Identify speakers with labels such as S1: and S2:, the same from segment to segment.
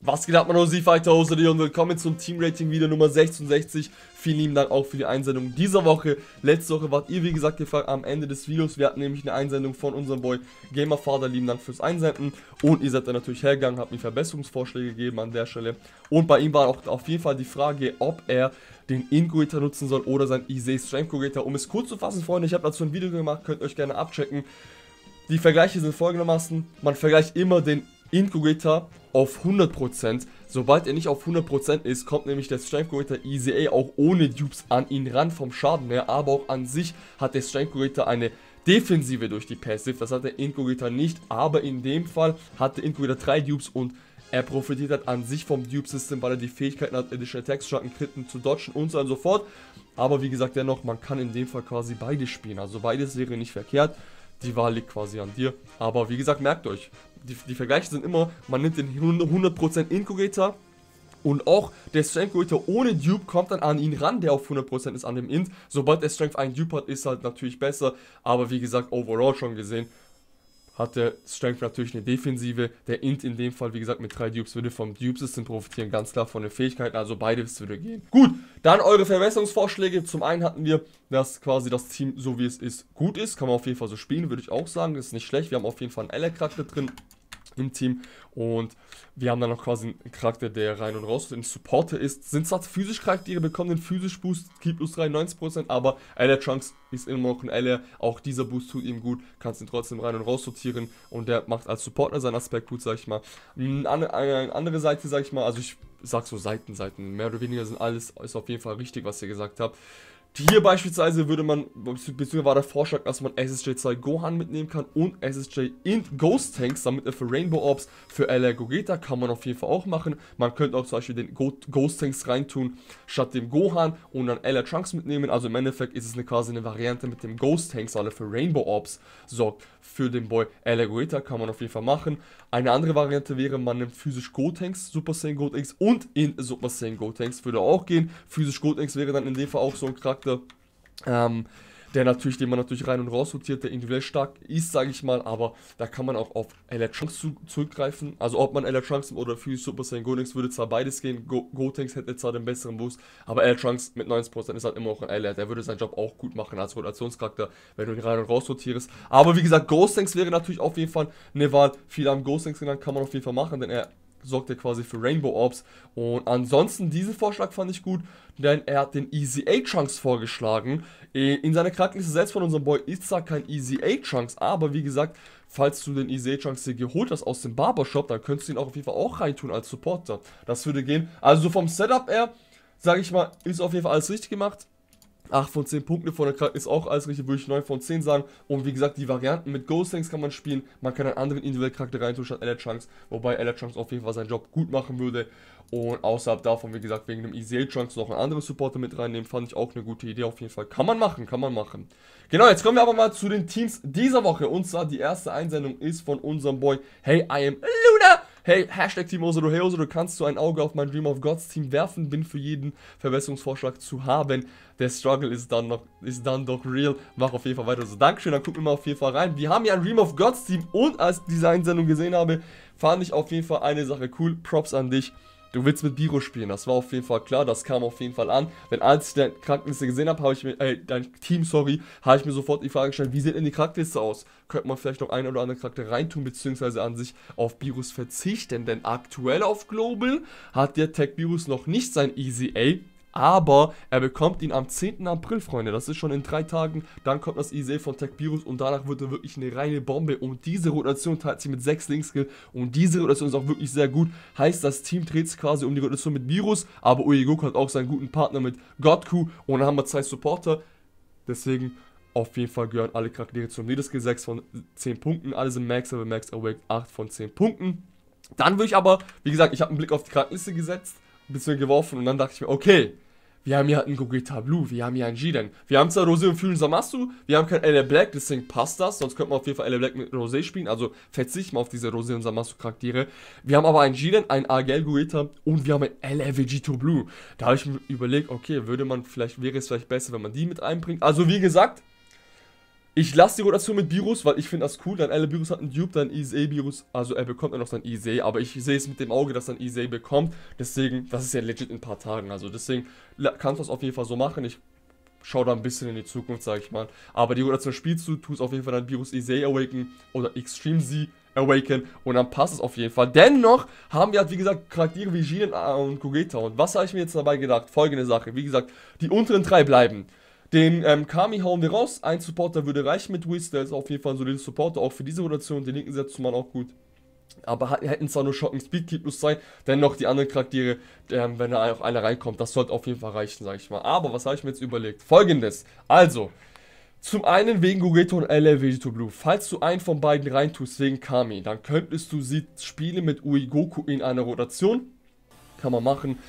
S1: Was geht ab, meine Fighter und willkommen zum Team-Rating wieder Nummer 66. Vielen lieben Dank auch für die Einsendung dieser Woche. Letzte Woche wart ihr, wie gesagt, gefragt am Ende des Videos. Wir hatten nämlich eine Einsendung von unserem Boy Gamerfather. Lieben Dank fürs Einsenden. Und ihr seid dann natürlich hergegangen, habt mir Verbesserungsvorschläge gegeben an der Stelle. Und bei ihm war auch auf jeden Fall die Frage, ob er den Incubator nutzen soll oder sein Easy Strength Corrector. Um es kurz zu fassen, Freunde, ich habe dazu ein Video gemacht, könnt ihr euch gerne abchecken. Die Vergleiche sind folgendermaßen: Man vergleicht immer den Incubator auf 100%. Sobald er nicht auf 100% ist, kommt nämlich der Strength Corrector Easy A auch ohne Dupes an ihn ran vom Schaden her. Aber auch an sich hat der Strength Corrector eine Defensive durch die Passive. Das hat der Incubator nicht. Aber in dem Fall hat der Incubator 3 Dupes und er profitiert halt an sich vom Dupe-System, weil er die Fähigkeiten hat, Additional Attacks, starken Kritten zu dodgen und so und so fort. Aber wie gesagt, dennoch, man kann in dem Fall quasi beides spielen. Also beides wäre nicht verkehrt. Die Wahl liegt quasi an dir. Aber wie gesagt, merkt euch, die Vergleiche sind immer, man nimmt den 100% Incubator und auch der Strength Corrector ohne Dupe kommt dann an ihn ran, der auf 100% ist an dem Int. Sobald der Strength einen Dupe hat, ist halt natürlich besser. Aber wie gesagt, overall schon gesehen, hat der Strength natürlich eine Defensive. Der Int in dem Fall, wie gesagt, mit 3 Dupes würde vom Dupe-System profitieren, ganz klar von den Fähigkeiten, also beides würde gehen. Gut, dann eure Verbesserungsvorschläge. Zum einen hatten wir, dass quasi das Team, so wie es ist, gut ist. Kann man auf jeden Fall so spielen, würde ich auch sagen. Das ist nicht schlecht. Wir haben auf jeden Fall einen LR-Charakter drin im Team und wir haben dann noch quasi einen Charakter, der rein und raus ein Supporter ist. Sind zwar physisch Charaktere, bekommen den physisch Boost, Keep plus 93%, aber LR Trunks ist immer noch ein LR, auch dieser Boost tut ihm gut, kannst ihn trotzdem rein und raus sortieren und der macht als Supporter seinen Aspekt gut, sag ich mal. Eine andere Seite, sag ich mal, also ich sag so Seiten, mehr oder weniger sind alles, ist auf jeden Fall richtig, was ihr gesagt habt. Hier beispielsweise würde man, beziehungsweise war der Vorschlag, dass man SSJ2 Gohan mitnehmen kann und SSJ Int Ghost Tanks, damit er für Rainbow Orbs, für LR Gogeta kann man auf jeden Fall auch machen. Man könnte auch zum Beispiel den Ghost Tanks reintun, statt dem Gohan und dann LR Trunks mitnehmen. Also im Endeffekt ist es quasi eine Variante mit dem Ghost Tanks, weil er für Rainbow Orbs sorgt. Für den Boy LR Gogeta kann man auf jeden Fall machen. Eine andere Variante wäre, man nimmt physisch Gotenks, Super Saiyan Gotenks und in Super Saiyan Gotenks würde auch gehen. Physisch Gotenks wäre dann in dem Fall auch so ein Charakter, den man natürlich rein und raus rotiert, der individuell stark ist, sage ich mal, aber da kann man auch auf LR Trunks zurückgreifen. Also ob man LR Trunks oder für Super Saiyan Gotenks würde zwar beides gehen, Gotenks hätte zwar den besseren Boost, aber LR Trunks mit 90% ist halt immer noch ein LR, der würde seinen Job auch gut machen als Rotationscharakter, wenn du ihn rein und raus rotierst. Aber wie gesagt, Ghost Tanks wäre natürlich auf jeden Fall eine Wahl. Viele haben Ghost Tanks genannt, kann man auf jeden Fall machen, denn er sorgt er quasi für Rainbow Orbs. Und ansonsten, diesen Vorschlag fand ich gut, denn er hat den Easy A Trunks vorgeschlagen. In seiner Charakterliste selbst von unserem Boy ist zwar kein Easy A Trunks, aber wie gesagt, falls du den Easy A Trunks hier geholt hast aus dem Barbershop, dann könntest du ihn auch auf jeden Fall auch reintun als Supporter. Das würde gehen. Also vom Setup her, sage ich mal, ist auf jeden Fall alles richtig gemacht. 8 von 10 Punkte von der Charakter ist auch alles richtig, würde ich 9 von 10 sagen. Und wie gesagt, die Varianten mit Ghost Tanks kann man spielen. Man kann einen anderen individuellen Charakter reintun statt LR Trunks, wobei LR Trunks auf jeden Fall seinen Job gut machen würde. Und außerhalb davon, wie gesagt, wegen dem Easy A Trunks noch einen anderen Supporter mit reinnehmen, fand ich auch eine gute Idee auf jeden Fall. Kann man machen, kann man machen. Genau, jetzt kommen wir aber mal zu den Teams dieser Woche. Und zwar die erste Einsendung ist von unserem Boy Hey, I am Luna. Hey, Hashtag Team Oso, hey Oso, du kannst so ein Auge auf mein Dream of Gods Team werfen, bin für jeden Verbesserungsvorschlag zu haben. Der Struggle ist dann doch real. Mach auf jeden Fall weiter so. Dankeschön, dann gucken wir mal auf jeden Fall rein. Wir haben ja ein Dream of Gods Team und als ich diese Einsendung gesehen habe, fand ich auf jeden Fall eine Sache cool. Props an dich. Du willst mit Biro spielen, das war auf jeden Fall klar, das kam auf jeden Fall an. Denn als ich deine Charakterliste gesehen habe, habe ich mir, dein Team, sorry, habe ich mir sofort die Frage gestellt, wie sieht denn die Charakterliste aus? Könnte man vielleicht noch einen oder anderen Charakter reintun, beziehungsweise an sich auf Biros verzichten? Denn aktuell auf Global hat der Tech Biros noch nicht sein Easy A. Aber er bekommt ihn am 10. April, Freunde. Das ist schon in 3 Tagen. Dann kommt das Easy von Tech Virus und danach wird er wirklich eine reine Bombe. Und diese Rotation teilt sich mit 6 Linkskill. Und diese Rotation ist auch wirklich sehr gut. Heißt, das Team dreht sich quasi um die Rotation mit Virus. Aber Uegoku hat auch seinen guten Partner mit Godku. Und dann haben wir 2 Supporter. Deswegen auf jeden Fall gehören alle Charaktere zum Niederskill 6 von 10 Punkten. Alle sind Max, aber Max Awake 8 von 10 Punkten. Dann würde ich aber, wie gesagt, ich habe einen Blick auf die Charakterliste gesetzt. Bisschen geworfen und dann dachte ich mir, okay, wir haben hier einen Gogeta Blue, wir haben hier einen Jiden. Wir haben zwar Rosé und Fusion Zamasu, wir haben kein LR Black, deswegen passt das. Sonst könnte man auf jeden Fall LR Black mit Rosé spielen, also verzichten wir auf diese Rosé und Zamasu Charaktere. Wir haben aber einen Jiden, einen AGL Gogeta und wir haben einen LR Vegito Blue. Da habe ich mir überlegt, okay, wäre es vielleicht besser, wenn man die mit einbringt. Also wie gesagt, Ich lasse die Rotation mit Beerus, weil ich finde das cool. Dann Beerus hat einen Dupe, dann Beerus, also er bekommt ja noch sein aber ich sehe es mit dem Auge, dass er ein bekommt. Deswegen, das ist ja legit in ein paar Tagen. Also deswegen kannst du das auf jeden Fall so machen. Ich schaue da ein bisschen in die Zukunft, sage ich mal. Aber die Rotation spielst du, tust auf jeden Fall dann Beerus Awaken oder Extreme Z Awaken und dann passt es auf jeden Fall. Dennoch haben wir halt, wie gesagt, Charaktere wie Jiren und Gogeta. Und was habe ich mir jetzt dabei gedacht? Folgende Sache, wie gesagt, die unteren 3 bleiben. Den Kami hauen wir raus, ein Supporter würde reichen mit Whis, der ist auf jeden Fall ein solider Supporter, auch für diese Rotation, den linken setzt man auch gut. Aber hätten zwar nur Shocking Speed Keep plus sein, dennoch die anderen Charaktere, wenn da auch einer reinkommt, das sollte auf jeden Fall reichen, sag ich mal. Aber was habe ich mir jetzt überlegt? Folgendes, also, zum einen wegen Gogeta und LL Vegito Blue. Falls du einen von beiden reintust wegen Kami, dann könntest du sie spielen mit Uigoku in einer Rotation. Kann man machen.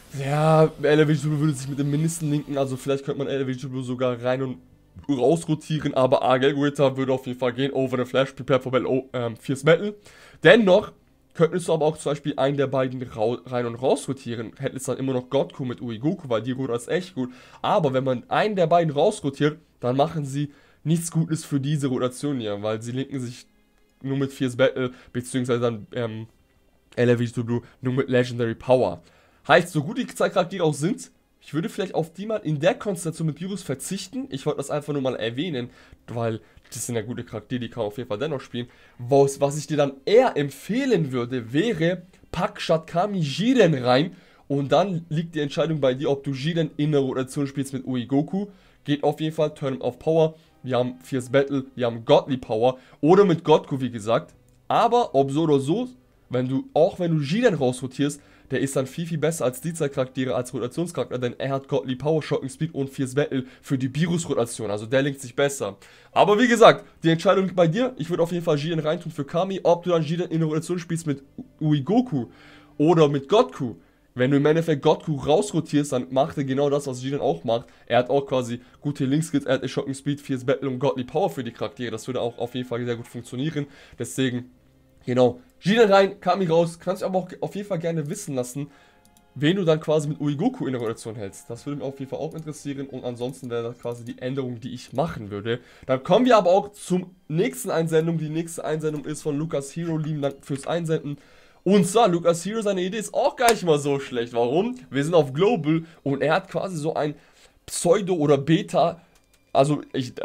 S1: Ja, LL Vegito Blue würde sich mit dem Mindesten linken, also vielleicht könnte man LL Vegito Blue sogar rein und raus rotieren, aber Argel Gogeta würde auf jeden Fall gehen. Over the Flash, Prepare for Battle, Fierce Metal. Dennoch könntest du aber auch zum Beispiel einen der beiden rein und raus rotieren. Hättest dann immer noch Godku mit Uigoku, weil die Rotor ist echt gut. Aber wenn man einen der beiden raus rotiert, dann machen sie nichts Gutes für diese Rotation hier, weil sie linken sich nur mit Fierce Battle, beziehungsweise dann LL Vegito Blue nur mit Legendary Power. Heißt, so gut die zwei Charaktere auch sind, ich würde vielleicht auf die mal in der Konstellation mit Beerus verzichten. Ich wollte das einfach nur mal erwähnen, weil das sind ja gute Charaktere, die kann man auf jeden Fall dennoch spielen. Was ich dir dann eher empfehlen würde, wäre, pack statt Kami Jiren rein und dann liegt die Entscheidung bei dir, ob du Jiren in der Rotation spielst mit Uigoku. Geht auf jeden Fall, Turn auf Power. Wir haben Fierce Battle, wir haben Godly Power oder mit Godku, wie gesagt. Aber ob so oder so, wenn du Jiren rausrotierst, der ist dann viel besser als die zwei Charaktere als Rotationscharakter, denn er hat Godly Power, Shocking Speed und Fierce Battle für die Beerus-Rotation, also der linkt sich besser. Aber wie gesagt, die Entscheidung liegt bei dir. Ich würde auf jeden Fall Jiren reintun für Kami, ob du dann Jiren in der Rotation spielst mit Uigoku oder mit Godku. Wenn du im Endeffekt Godku rausrotierst, dann macht er genau das, was Jiren auch macht. Er hat auch quasi gute Linkskills, er hat Shocking Speed, Fierce Battle und Godly Power für die Charaktere. Das würde auch auf jeden Fall sehr gut funktionieren. Deswegen, genau, Jiren rein, Kami raus. Kannst du aber auch auf jeden Fall gerne wissen lassen, wen du dann quasi mit Uigoku in der Rotation hältst. Das würde mich auf jeden Fall auch interessieren. Und ansonsten wäre das quasi die Änderung, die ich machen würde. Dann kommen wir aber auch zum nächsten Einsendung. Die nächste Einsendung ist von Lucas Hero. Lieben Dank fürs Einsenden. Und zwar, Lucas Hero, seine Idee ist auch gar nicht mal so schlecht. Warum? Wir sind auf Global und er hat quasi so ein Pseudo- oder Beta, also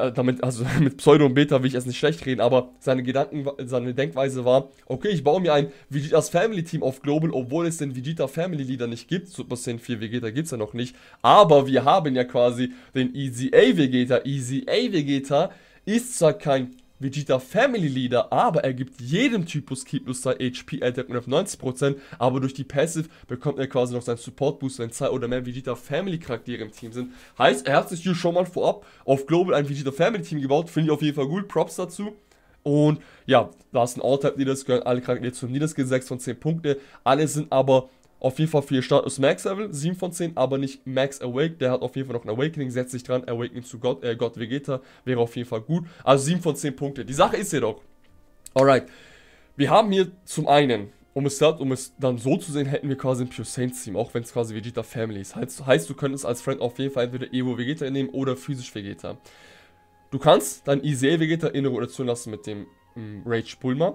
S1: mit Pseudo und Beta will ich jetzt nicht schlecht reden, aber seine Denkweise war, okay, ich baue mir ein Vegetas Family Team auf Global, obwohl es den Vegeta Family Leader nicht gibt. Super Saiyan 4 Vegeta gibt es ja noch nicht, aber wir haben ja quasi den Easy A Vegeta. Easy A Vegeta ist zwar kein Vegeta Family Leader, aber er gibt jedem Typus Ki plus 2 HP Attack und auf 90%, aber durch die Passive bekommt er quasi noch seinen Support Boost, wenn 2 oder mehr Vegeta Family Charaktere im Team sind. Heißt, er hat sich hier schon mal vorab auf Global ein Vegeta Family Team gebaut, finde ich auf jeden Fall gut, Props dazu. Und ja, da ist ein All-Type Leaders, gehören alle Charaktere zum Leaders, 6 von 10 Punkte, alle sind aber auf jeden Fall für ihr Status Max Level, 7 von 10, aber nicht Max Awake. Der hat auf jeden Fall noch ein Awakening, setzt sich dran. Awakening zu God Vegeta wäre auf jeden Fall gut. Also 7 von 10 Punkte. Die Sache ist jedoch, alright, wir haben hier zum einen, um es dann so zu sehen, hätten wir quasi ein Pure Saints Team, auch wenn es quasi Vegeta Family ist. Heißt, du könntest als Friend auf jeden Fall entweder Evo Vegeta nehmen oder physisch Vegeta. Du kannst dann Easy Vegeta in der Rotation lassen mit dem Rage Bulma.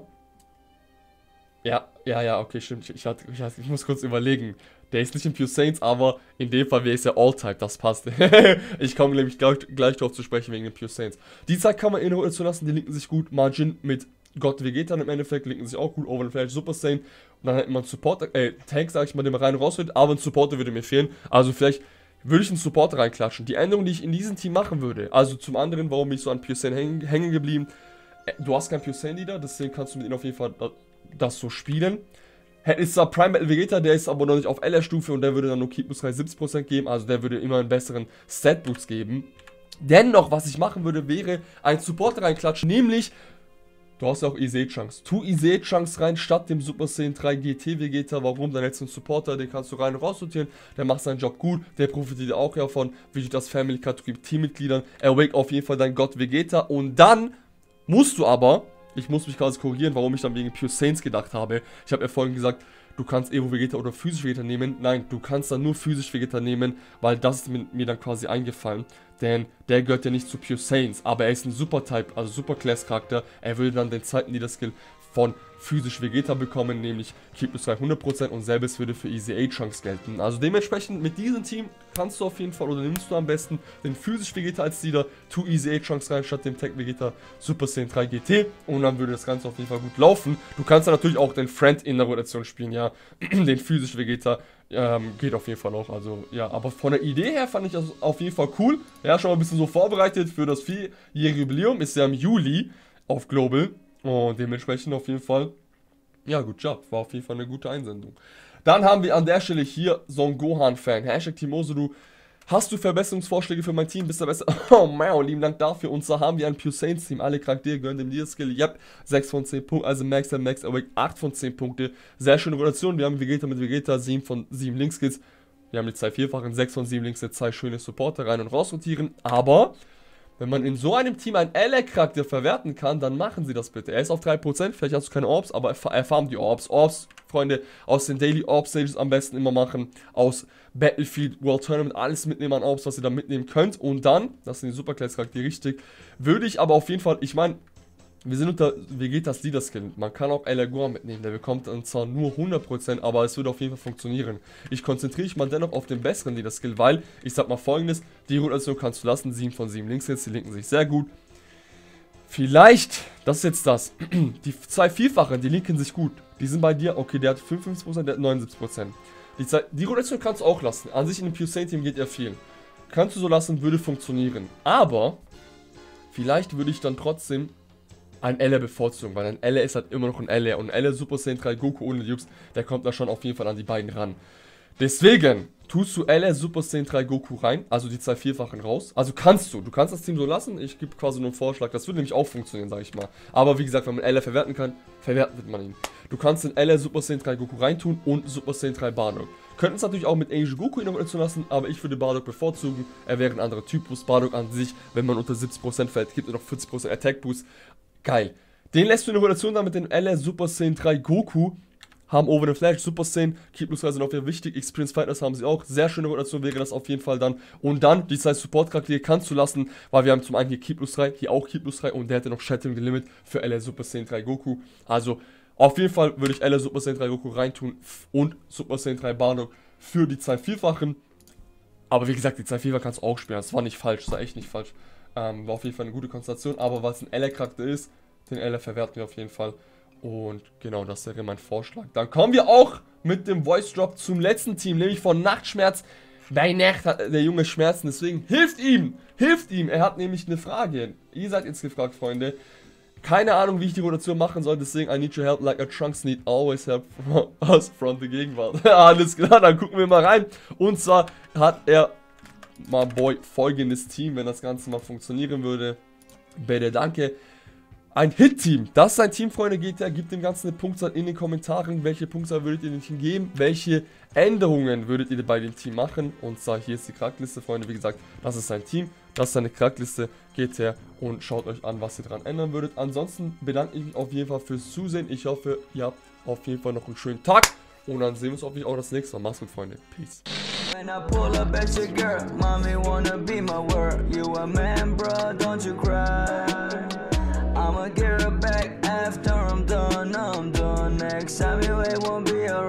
S1: Ja, okay, stimmt. Ich muss kurz überlegen. Der ist nicht in Pure Saints, aber in dem Fall wäre es ja All-Type, das passt. Ich komme nämlich gleich darauf zu sprechen wegen den Pure Saints. Die Zeit kann man in der Rotation lassen, die linken sich gut. Margin mit God Vegeta im Endeffekt linken sich auch gut. Over the Flash Super Saiyan. Und dann hätte man Supporter, Tank, sag ich mal, den man rein und raus wird. Aber ein Supporter würde mir fehlen. Also vielleicht würde ich einen Supporter reinklatschen. Die Änderung, die ich in diesem Team machen würde, also zum anderen, warum bin ich so an Pure Saiyan hängen geblieben. Du hast keinen Pure Saiyan Leader, deswegen kannst du mit ihm auf jeden Fall das so spielen. Ist zwar Prime Battle Vegeta, der ist aber noch nicht auf LR-Stufe und der würde dann nur Keep plus 70% geben, also der würde immer einen besseren Stat-Boost geben. Dennoch, was ich machen würde, wäre ein Supporter reinklatschen, nämlich, du hast ja auch Ise-Chunks. Tu Ise-Chunks rein, statt dem Super Saiyan 3 GT Vegeta. Warum? Dann hättest du einen Supporter, den kannst du rein und raus sortieren, der macht seinen Job gut, der profitiert auch ja von Vegetas Family Kategorie Teammitgliedern. Awake auf jeden Fall dein God Vegeta und dann musst du aber, ich muss mich quasi korrigieren, warum ich dann wegen Pure Saints gedacht habe. Ich habe ja vorhin gesagt, du kannst Evo Vegeta oder physisch Vegeta nehmen. Nein, du kannst dann nur physisch Vegeta nehmen, weil das ist mir dann quasi eingefallen. Denn der gehört ja nicht zu Pure Saiyans, aber er ist ein Super-Type, also Super-Class-Charakter. Er würde dann den zweiten Leader-Skill von physisch Vegeta bekommen, nämlich Ki plus 200% und selbes würde für Easy 8 Chunks gelten. Also dementsprechend mit diesem Team kannst du auf jeden Fall oder nimmst du am besten den physisch Vegeta als Leader, tu Easy 8 Chunks rein statt dem Tech Vegeta Super Saiyan 3 GT und dann würde das Ganze auf jeden Fall gut laufen. Du kannst dann natürlich auch den Friend in der Rotation spielen, ja, den physisch Vegeta. Geht auf jeden Fall noch, also ja, aber von der Idee her fand ich das auf jeden Fall cool. Ja, schon mal ein bisschen so vorbereitet für das 4-jährige Jubiläum, ist ja im Juli auf Global und dementsprechend auf jeden Fall, ja, gut Job, war auf jeden Fall eine gute Einsendung. Dann haben wir an der Stelle hier Son Gohan-Fan, Hashtag Timosodu. Hast du Verbesserungsvorschläge für mein Team? Bist du besser? Oh man, lieben Dank dafür. Und zwar haben wir ein Pure Saiyans Team. Alle Charaktere gehören dem Leader-Skill. Yep, 6 von 10 Punkten. Also Max Awake 8 von 10 Punkte. Sehr schöne Rotation. Wir haben Vegeta mit Vegeta, 7 von 7 Linkskills. Wir haben die 2 Vierfachen, 6 von 7 Links, 2 schöne Supporter rein und raus rotieren. Aber wenn man in so einem Team einen LR-Charakter verwerten kann, dann machen sie das bitte. Er ist auf 3%, vielleicht hast du keine Orbs, aber er farmt die Orbs. Orbs, Freunde, aus den Daily Orbs Stages am besten immer machen. Aus Battlefield, World Tournament, alles mitnehmen an Orbs, was ihr da mitnehmen könnt. Und dann, das sind die Superclass-Charaktere richtig, würde ich aber auf jeden Fall, ich meine, wir sind unter Vegetas Leader-Skill. Man kann auch LR Gohan mitnehmen, der bekommt dann zwar nur 100%, aber es würde auf jeden Fall funktionieren. Ich konzentriere mich mal dennoch auf den besseren Leader-Skill, weil, ich sag mal folgendes, die Rotation kannst du lassen, 7 von 7 Links jetzt, die linken sich sehr gut. Vielleicht, das ist jetzt das, die 2 Vierfachen, die linken sich gut. Die sind bei dir, okay, der hat 55%, der hat 79%. Die Rotation kannst du auch lassen, an sich in dem Pure Saiyan Team geht ja viel. Kannst du so lassen, würde funktionieren. Aber, vielleicht würde ich dann trotzdem ein LR bevorzugen, weil ein LR ist halt immer noch ein LR und ein LR Super Saiyan 3 Goku ohne Jux, der kommt da schon auf jeden Fall an die beiden ran. Deswegen tust du LR Super Saiyan 3 Goku rein, also die 2 Vierfachen raus. Also du kannst das Team so lassen, ich gebe quasi nur einen Vorschlag, das würde nämlich auch funktionieren, sage ich mal. Aber wie gesagt, wenn man LR verwerten kann, verwerten wird man ihn. Du kannst den LR Super Saiyan 3 Goku reintun und Super Saiyan 3 Bardock. Könnten es natürlich auch mit Angel Goku in der Rotation lassen, aber ich würde Bardock bevorzugen. Er wäre ein anderer Typus. Bardock an sich, wenn man unter 70% fällt, gibt er noch 40% Attack Boost. Geil. Den lässt du in der Rotation dann mit dem LR Super Saiyan 3 Goku. Haben Over the Flash, Super Saiyan, Ki plus 2 sind auf jeden Fall wichtig. Experience Fighters haben sie auch. Sehr schöne Rotation wäre das auf jeden Fall dann. Und dann, die 2 Support-Charaktere kannst du lassen, weil wir haben zum einen hier Ki plus 3, hier auch Ki plus 3 und der hätte noch Shattering the Limit für LR Super Saiyan 3 Goku. Also, auf jeden Fall würde ich LR Super Saiyan 3 Goku reintun und Super Saiyan 3 Bardock für die 2 Vierfachen. Aber wie gesagt, die 2 Vierfachen kannst du auch spielen. Das war nicht falsch, das war echt nicht falsch. War auf jeden Fall eine gute Konstellation, aber weil es ein LR-Charakter ist, den LR verwerten wir auf jeden Fall. Und genau, das wäre mein Vorschlag. Dann kommen wir auch mit dem Voice Drop zum letzten Team, nämlich von Nachtschmerz. Bei Nacht hat der Junge Schmerzen, deswegen hilft ihm! Hilft ihm! Er hat nämlich eine Frage. Ihr seid jetzt gefragt, Freunde. Keine Ahnung, wie ich die Rotation machen soll, deswegen I need your help like a Trunks need always help us from the Gegenwart. Alles klar, dann gucken wir mal rein. Und zwar hat er, my boy, folgendes Team, wenn das Ganze mal funktionieren würde. Bitte, danke. Ein Hit-Team, das ist ein Team, Freunde, gebt dem Ganzen eine Punktzahl in den Kommentaren. Welche Punktzahl würdet ihr dem Team geben? Welche Änderungen würdet ihr bei dem Team machen? Und zwar hier ist die Charakterliste, Freunde, wie gesagt, das ist sein Team, das ist seine Charakterliste. Geht her und schaut euch an, was ihr dran ändern würdet. Ansonsten bedanke ich mich auf jeden Fall fürs Zusehen. Ich hoffe, ihr habt auf jeden Fall noch einen schönen Tag. Und dann sehen wir uns hoffentlich auch das nächste Mal. Macht's gut, Freunde. Peace. When I pull up at your girl, mommy wanna be my world. You a man, bro, don't you cry. I'ma get her back after I'm done. Next time you ain't won't be alright.